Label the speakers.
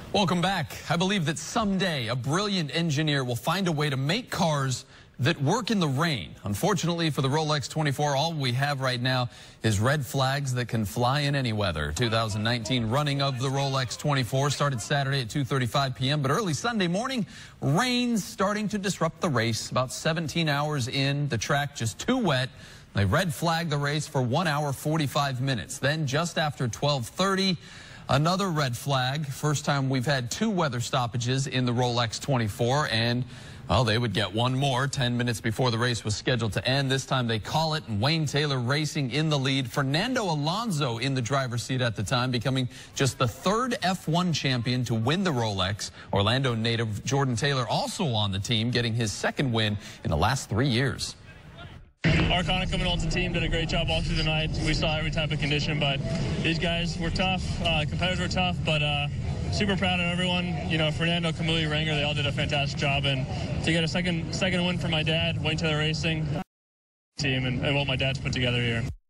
Speaker 1: Welcome back. I believe that someday a brilliant engineer will find a way to make cars that work in the rain. Unfortunately for the Rolex 24, all we have right now is red flags that can fly in any weather. 2019 running of the Rolex 24 started Saturday at 2:35 p.m., but early Sunday morning, rain's starting to disrupt the race. About 17 hours in, the track just too wet. They red flagged the race for 1 hour, 45 minutes. Then just after 12:30, another red flag. First time we've had two weather stoppages in the Rolex 24, and well, they would get one more 10 minutes before the race was scheduled to end. This time they call it, and Wayne Taylor racing in the lead. Fernando Alonso in the driver's seat at the time, becoming just the third F1 champion to win the Rolex. Orlando native Jordan Taylor also on the team, getting his second win in the last 3 years.
Speaker 2: Arcana coming onto the team did a great job all through the night. We saw every type of condition, but these guys were tough. Competitors were tough, but super proud of everyone. You know, Fernando, Kamui, Ranger, they all did a fantastic job. And to get a second win for my dad, Wayne Taylor Racing team, and what my dad's put together here.